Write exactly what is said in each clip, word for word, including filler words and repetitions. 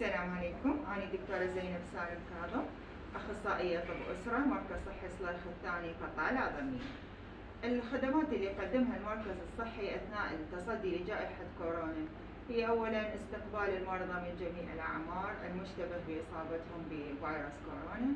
السلام عليكم، أنا دكتورة زينب سالم كاظم، أخصائية طب أسرة، مركز صحي صلاح الثاني قطاع العظمية. الخدمات اللي يقدمها المركز الصحي أثناء التصدي لجائحة كورونا هي أولاً استقبال المرضى من جميع الأعمار المشتبه بإصابتهم بفيروس كورونا،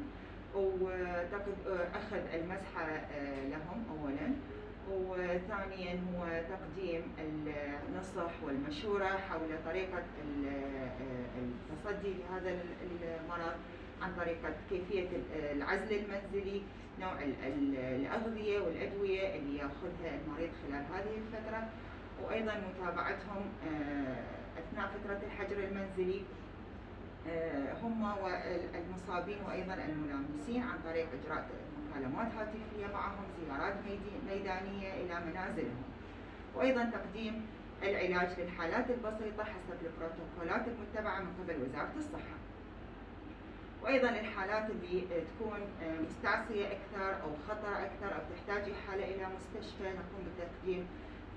وأخذ المسحة لهم أولاً، وثانياً هو تقديم النصح والمشورة حول طريقة التصدي لهذا المرض عن طريقة كيفية العزل المنزلي، نوع الأغذية والأدوية اللي يأخذها المريض خلال هذه الفترة، وأيضاً متابعتهم أثناء فترة الحجر المنزلي هم والمصابين وأيضاً الملامسين عن طريق إجراء مكالمات هاتفية معهم، زيارات ميدانية إلى منازلهم، وأيضاً تقديم العلاج للحالات البسيطة حسب البروتوكولات المتبعة من قبل وزارة الصحة. وأيضاً الحالات اللي تكون مستعصية أكثر أو خطر أكثر أو تحتاج إحالة إلى مستشفى نقوم بتقديم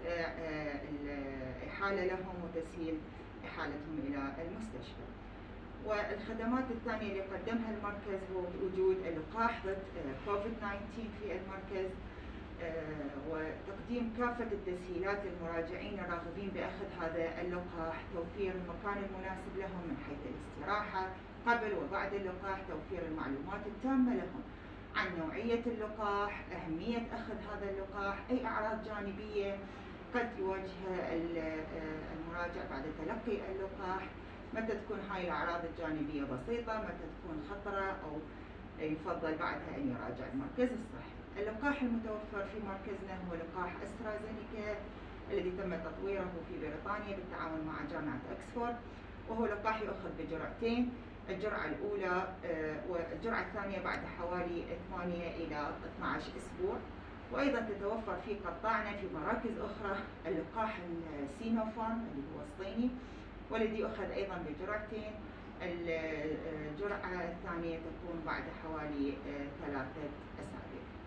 إحالة لهم وتسهيل إحالتهم إلى المستشفى. والخدمات الثانية اللي قدمها المركز هو وجود اللقاح ضد كوفيد تسعة عشر في المركز، وتقديم كافة التسهيلات للمراجعين الراغبين بأخذ هذا اللقاح، توفير المكان المناسب لهم من حيث الاستراحة قبل وبعد اللقاح، توفير المعلومات التامة لهم عن نوعية اللقاح، أهمية أخذ هذا اللقاح، أي أعراض جانبية قد يواجهها المراجع بعد تلقي اللقاح، متى تكون هاي الأعراض الجانبية بسيطة، متى تكون خطرة، أو يفضل بعدها أن يراجع المركز الصحي. اللقاح المتوفر في مركزنا هو لقاح أسترازينيكا الذي تم تطويره في بريطانيا بالتعاون مع جامعة أكسفورد، وهو لقاح يؤخذ بجرعتين، الجرعة الأولى والجرعة الثانية بعد حوالي ثمانية إلى اثني عشر أسبوع. وأيضا تتوفر في قطاعنا في مراكز أخرى اللقاح السينوفارم اللي هو الصيني، والذي يؤخذ أيضا بجرعتين، الجرعة الثانية تكون بعد حوالي ثلاثة أسابيع.